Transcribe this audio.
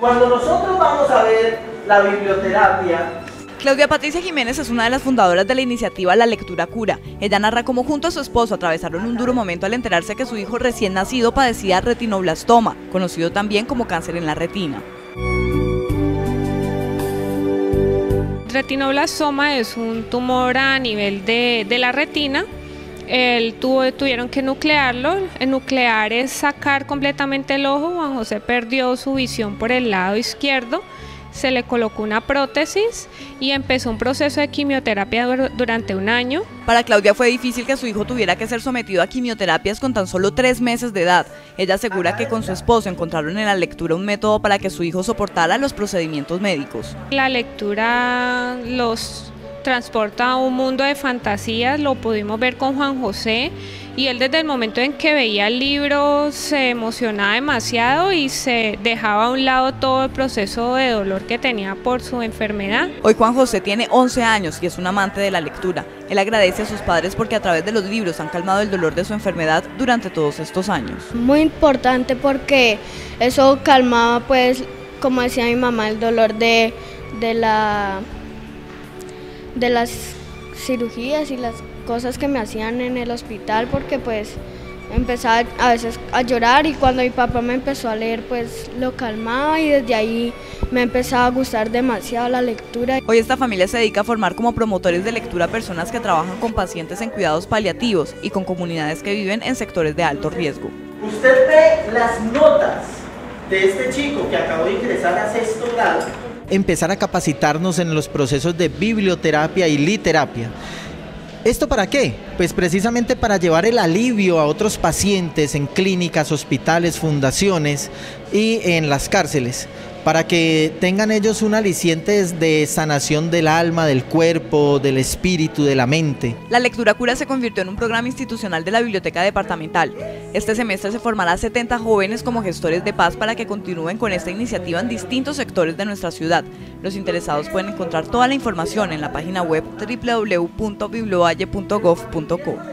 Cuando nosotros vamos a ver la biblioterapia, Claudia Patricia Jiménez es una de las fundadoras de la iniciativa La Lectura Cura. Ella narra cómo junto a su esposo atravesaron un duro momento al enterarse que su hijo recién nacido padecía retinoblastoma, conocido también como cáncer en la retina. Retinoblastoma es un tumor a nivel de la retina. Tuvieron que nuclearlo. Nuclear es sacar completamente el ojo. Juan José perdió su visión por el lado izquierdo. Se le colocó una prótesis y empezó un proceso de quimioterapia durante un año. Para Claudia fue difícil que su hijo tuviera que ser sometido a quimioterapias con tan solo 3 meses de edad. Ella asegura que con su esposo encontraron en la lectura un método para que su hijo soportara los procedimientos médicos. La lectura los transporta a un mundo de fantasías, lo pudimos ver con Juan José, y él desde el momento en que veía el libro se emocionaba demasiado y se dejaba a un lado todo el proceso de dolor que tenía por su enfermedad. Hoy Juan José tiene 11 años y es un amante de la lectura. Él agradece a sus padres porque a través de los libros han calmado el dolor de su enfermedad durante todos estos años. Muy importante porque eso calmaba, pues, como decía mi mamá, el dolor de las cirugías y las cosas que me hacían en el hospital, porque pues empezaba a veces a llorar, y cuando mi papá me empezó a leer pues lo calmaba, y desde ahí me empezaba a gustar demasiado la lectura. Hoy esta familia se dedica a formar como promotores de lectura a personas que trabajan con pacientes en cuidados paliativos y con comunidades que viven en sectores de alto riesgo. Usted ve las notas de este chico que acabó de ingresar a 6º grado. Empezar a capacitarnos en los procesos de biblioterapia y literapia. ¿Esto para qué? Pues precisamente para llevar el alivio a otros pacientes en clínicas, hospitales, fundaciones y en las cárceles, para que tengan ellos un aliciente de sanación del alma, del cuerpo, del espíritu, de la mente. La Lectura Cura se convirtió en un programa institucional de la Biblioteca Departamental. Este semestre se formará 70 jóvenes como gestores de paz para que continúen con esta iniciativa en distintos sectores de nuestra ciudad. Los interesados pueden encontrar toda la información en la página web www.bibliovalle.gov.co.